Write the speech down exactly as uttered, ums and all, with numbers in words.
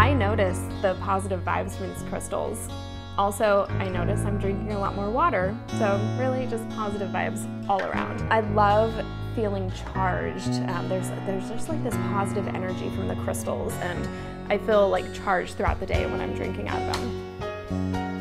I notice the positive vibes from these crystals. Also, I notice I'm drinking a lot more water, so really just positive vibes all around. I love feeling charged. Um, there's, there's just like this positive energy from the crystals, and I feel like charged throughout the day when I'm drinking out of them.